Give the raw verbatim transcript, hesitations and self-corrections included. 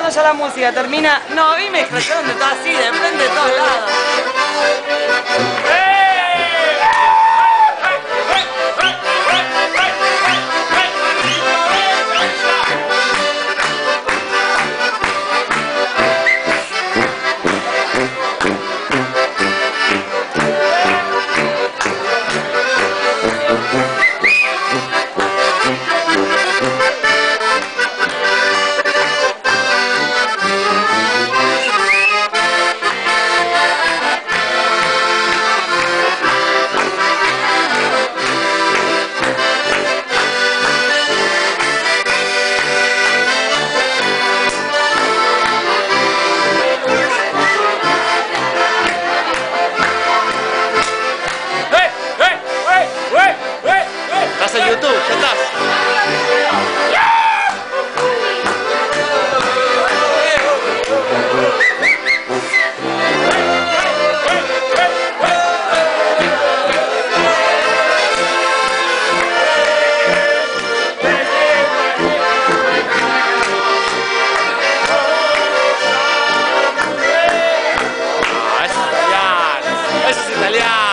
cuando ya la música termina. No, a mí me escracharon de todo así, de frente de todos lados. Estás en YouTube, ya estás. Ah, eso es italiano, eso es italiano.